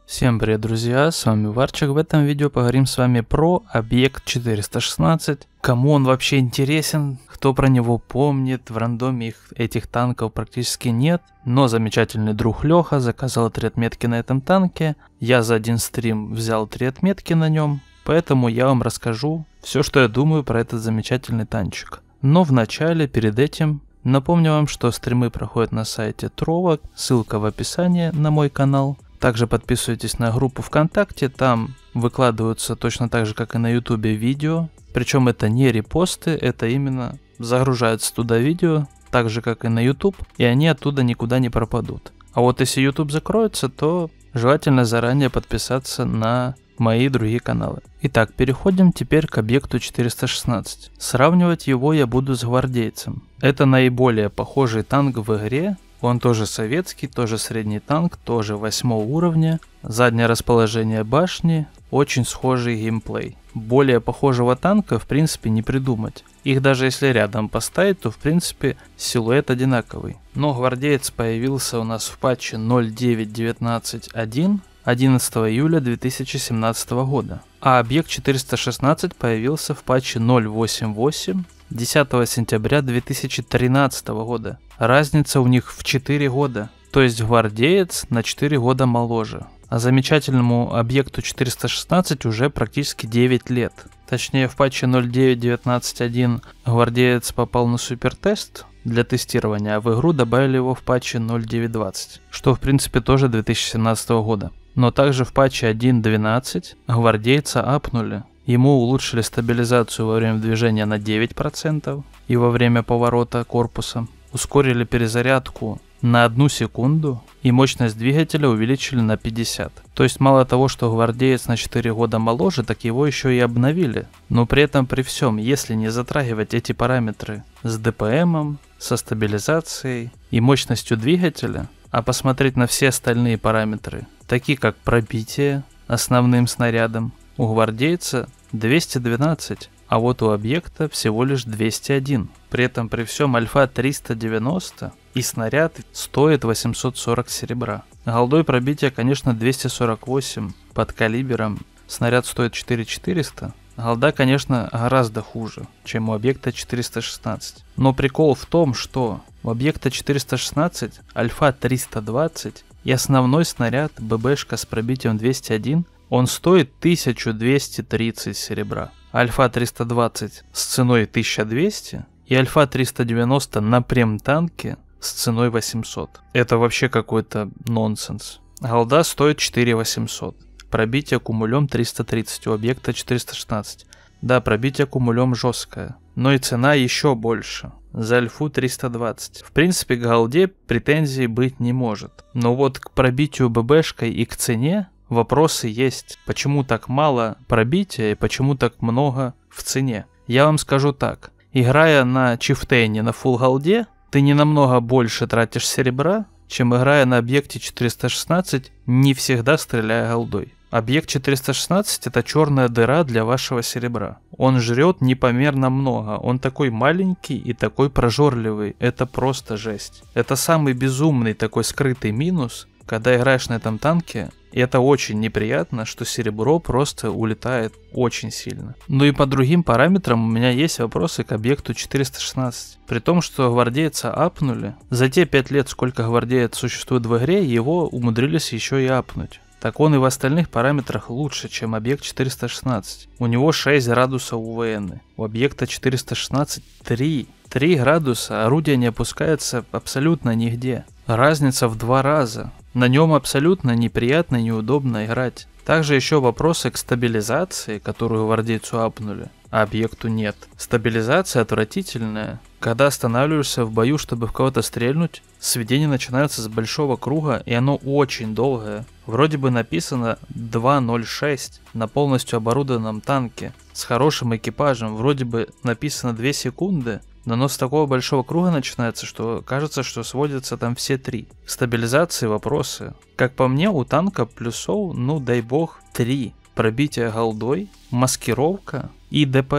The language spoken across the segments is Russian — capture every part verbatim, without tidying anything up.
Всем привет, друзья, с вами Варчик. В этом видео поговорим с вами про объект четыреста шестнадцать. Кому он вообще интересен, кто про него помнит, в рандоме их, этих танков практически нет. Но замечательный друг Леха заказал три отметки на этом танке. Я за один стрим взял три отметки на нем, поэтому я вам расскажу все, что я думаю про этот замечательный танчик. Но вначале, перед этим, напомню вам, что стримы проходят на сайте Тровок, ссылка в описании на мой канал. Также подписывайтесь на группу ВКонтакте, там выкладываются точно так же, как и на Ютубе, видео. Причем это не репосты, это именно загружаются туда видео, так же как и на YouTube, и они оттуда никуда не пропадут. А вот если YouTube закроется, то желательно заранее подписаться на мои другие каналы. Итак, переходим теперь к объекту четыреста шестнадцать. Сравнивать его я буду с гвардейцем. Это наиболее похожий танк в игре. Он тоже советский, тоже средний танк, тоже восьмого уровня. Заднее расположение башни, очень схожий геймплей. Более похожего танка в принципе не придумать. Их даже если рядом поставить, то в принципе силуэт одинаковый. Но гвардеец появился у нас в патче ноль девять девятнадцать один одиннадцатого июля две тысячи семнадцатого года. А объект четыреста шестнадцать появился в патче ноль восемь восемь десятого сентября две тысячи тринадцатого года. Разница у них в четыре года. То есть гвардеец на четыре года моложе. А замечательному объекту четыреста шестнадцать уже практически девять лет. Точнее, в патче ноль девять девятнадцать один гвардеец попал на супертест для тестирования, а в игру добавили его в патче ноль девять двадцать, что в принципе тоже две тысячи семнадцатого года. Но также в патче один двенадцать гвардейца апнули. Ему улучшили стабилизацию во время движения на девять процентов и во время поворота корпуса. Ускорили перезарядку на одну секунду и мощность двигателя увеличили на пятьдесят. То есть мало того, что гвардеец на четыре года моложе, так его еще и обновили. Но при этом при всем, если не затрагивать эти параметры с ДПМом, со стабилизацией и мощностью двигателя, а посмотреть на все остальные параметры, такие как пробитие основным снарядом, у гвардейца двести двенадцать, а вот у объекта всего лишь двести один. При этом при всем альфа триста девяносто и снаряд стоит восемьсот сорок серебра. Голдой пробитие, конечно, двести сорок восемь под калибром, снаряд стоит четыре тысячи четыреста. Голда, конечно, гораздо хуже, чем у объекта четыреста шестнадцать. Но прикол в том, что у объекта четыреста шестнадцать альфа триста двадцать и основной снаряд ББшка с пробитием двести один, он стоит тысячу двести тридцать серебра. Альфа триста двадцать с ценой тысяча двести и Альфа триста девяносто на прем-танке с ценой восемьсот. Это вообще какой-то нонсенс. Голда стоит четыре тысячи восемьсот. Пробитие кумулем триста тридцать у объекта четыреста шестнадцать. Да, пробитие кумулем жесткое, но и цена еще больше. За альфу триста двадцать. В принципе, к голде претензий быть не может. Но вот к пробитию ББшкой и к цене вопросы есть. Почему так мало пробития и почему так много в цене? Я вам скажу так. Играя на чифтейне на фулл голде, ты не намного больше тратишь серебра, чем играя на объекте четыреста шестнадцать, не всегда стреляя голдой. Объект четыреста шестнадцать это черная дыра для вашего серебра. Он жрет непомерно много. Он такой маленький и такой прожорливый. Это просто жесть. Это самый безумный такой скрытый минус, когда играешь на этом танке. И это очень неприятно, что серебро просто улетает очень сильно. Ну и по другим параметрам у меня есть вопросы к объекту четыреста шестнадцать. При том, что гвардейца апнули, за те пять лет, сколько гвардеец существует в игре, его умудрились еще и апнуть. Так он и в остальных параметрах лучше, чем объект четыреста шестнадцать. У него шесть градусов УВН, у объекта четыреста шестнадцать три. три градуса, орудие не опускается абсолютно нигде. Разница в два раза. На нем абсолютно неприятно и неудобно играть. Также еще вопросы к стабилизации, которую гвардейцу апнули, а объекту нет. Стабилизация отвратительная. Когда останавливаешься в бою, чтобы в кого-то стрельнуть, сведение начинается с большого круга, и оно очень долгое. Вроде бы написано два ноль шесть на полностью оборудованном танке с хорошим экипажем, вроде бы написано две секунды, но оно с такого большого круга начинается, что кажется, что сводятся там все три. Стабилизации вопросы. Как по мне, у танка плюсов, ну дай бог, три. Пробитие голдой, маскировка и ДПМ.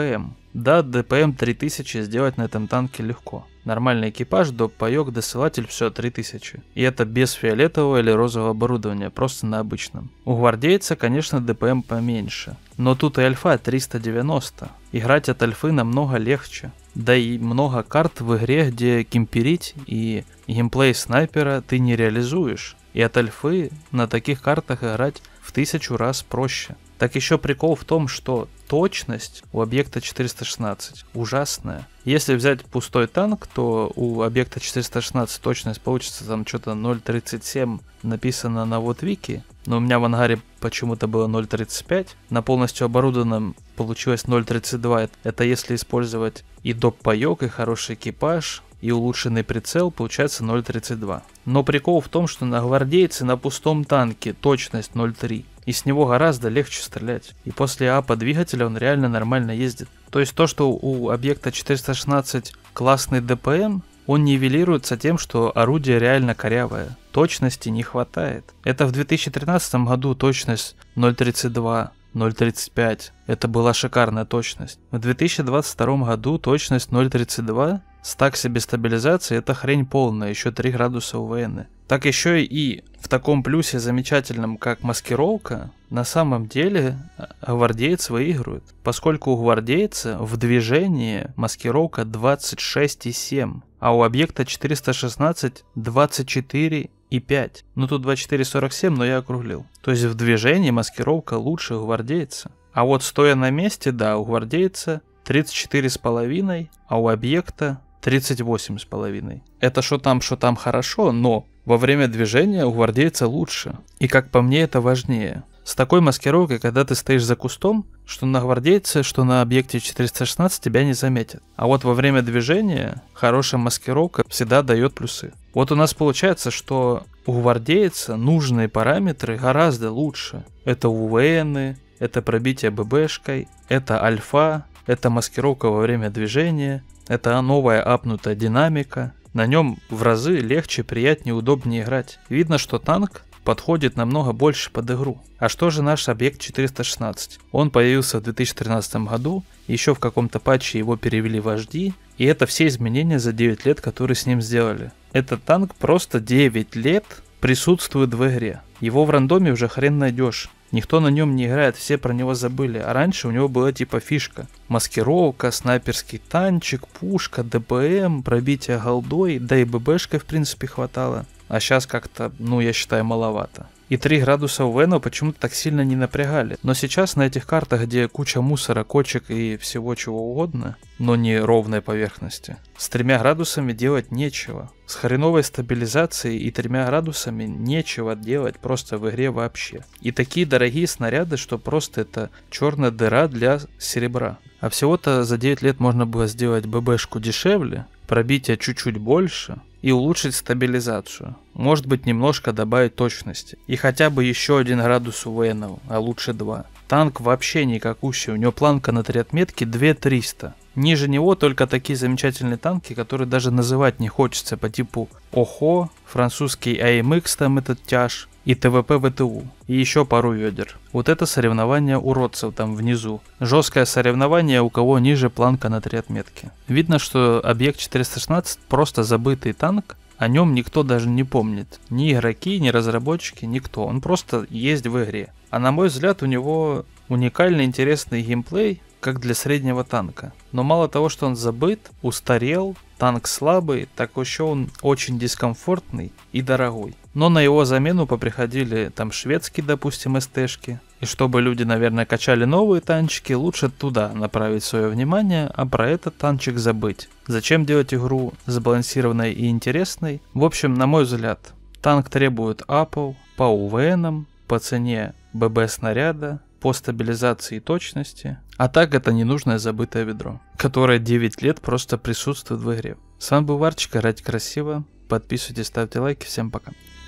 Да, ДПМ три тысячи сделать на этом танке легко. Нормальный экипаж, доп. Паёк, досылатель, все три тысячи. И это без фиолетового или розового оборудования, просто на обычном. У гвардейца, конечно, ДПМ поменьше. Но тут и альфа триста девяносто. Играть от альфы намного легче. Да и много карт в игре, где кемперить и геймплей снайпера ты не реализуешь. И от альфы на таких картах играть в тысячу раз проще. Так еще прикол в том, что точность у объекта четыреста шестнадцать ужасная. Если взять пустой танк, то у объекта четыреста шестнадцать точность получится там что-то ноль тридцать семь написано на вот вики, но у меня в ангаре почему-то было ноль тридцать пять. На полностью оборудованном получилось ноль тридцать два. Это если использовать и доп-паёк, и хороший экипаж, и улучшенный прицел, получается ноль тридцать два. Но прикол в том, что на гвардейце на пустом танке точность ноль три. И с него гораздо легче стрелять. И после апа двигателя он реально нормально ездит. То есть то, что у объекта четыреста шестнадцать классный ДПМ, он нивелируется тем, что орудие реально корявое. Точности не хватает. Это в две тысячи тринадцатом году точность ноль тридцать два, ноль тридцать пять. Это была шикарная точность. В две тысячи двадцать втором году точность ноль тридцать два с так себе стабилизацией это хрень полная, еще три градуса у ВН. Так еще и в таком плюсе замечательном, как маскировка, на самом деле гвардеец выигрывает. Поскольку у гвардейца в движении маскировка двадцать шесть и семь, а у объекта четыреста шестнадцать двадцать четыре и пять. Ну тут двадцать четыре сорок семь, но я округлил. То есть в движении маскировка лучше у гвардейца. А вот стоя на месте, да, у гвардейца тридцать четыре с половиной, а у объекта тридцать восемь с половиной. Это что там, что там хорошо, но во время движения у гвардейца лучше. И как по мне, это важнее. С такой маскировкой, когда ты стоишь за кустом, что на гвардейце, что на объекте четыреста шестнадцать тебя не заметят. А вот во время движения хорошая маскировка всегда дает плюсы. Вот у нас получается, что у гвардейца нужные параметры гораздо лучше. Это УВНы, это пробитие ББшкой, это альфа, это маскировка во время движения, это новая апнутая динамика. На нем в разы легче, приятнее, удобнее играть. Видно, что танк подходит намного больше под игру. А что же наш объект четыреста шестнадцать? Он появился в две тысячи тринадцатом году, еще в каком-то патче его перевели в эйч ди, и это все изменения за девять лет, которые с ним сделали. Этот танк просто девять лет присутствует в игре. Его в рандоме уже хрен найдешь. Никто на нем не играет, все про него забыли. А раньше у него была типа фишка. Маскировка, снайперский танчик, пушка, ДПМ, пробитие голдой, да и ББшкой в принципе хватало. А сейчас как-то, ну я считаю, маловато. И три градуса у Вену почему-то так сильно не напрягали. Но сейчас на этих картах, где куча мусора, кочек и всего чего угодно, но не ровной поверхности, с тремя градусами делать нечего. С хреновой стабилизацией и тремя градусами нечего делать просто в игре вообще. И такие дорогие снаряды, что просто это черная дыра для серебра. А всего-то за девять лет можно было сделать ББшку дешевле, пробитие чуть-чуть больше и улучшить стабилизацию. Может быть, немножко добавить точности. И хотя бы еще один градус у ВН, а лучше два. Танк вообще никакущий, у него планка на три отметки две тысячи триста. Ниже него только такие замечательные танки, которые даже называть не хочется, по типу ОХО, французский эй эм икс, там этот тяж, и ТВП ВТУ, и еще пару ведер. Вот это соревнование уродцев там внизу. Жесткое соревнование, у кого ниже планка на три отметки. Видно, что объект четыреста шестнадцать просто забытый танк, о нем никто даже не помнит. Ни игроки, ни разработчики, никто. Он просто есть в игре. А на мой взгляд, у него уникальный интересный геймплей, как для среднего танка. Но мало того, что он забыт, устарел, танк слабый, так еще он очень дискомфортный и дорогой. Но на его замену поприходили там шведские, допустим, эстэшки. И чтобы люди, наверное, качали новые танчики, лучше туда направить свое внимание, а про этот танчик забыть. Зачем делать игру сбалансированной и интересной? В общем, на мой взгляд, танк требует апов по УВНам, по цене ББ снаряда, по стабилизации и точности. А так это ненужное забытое ведро, которое девять лет просто присутствует в игре. С вами был Варчик, играть красиво. Подписывайтесь, ставьте лайки. Всем пока.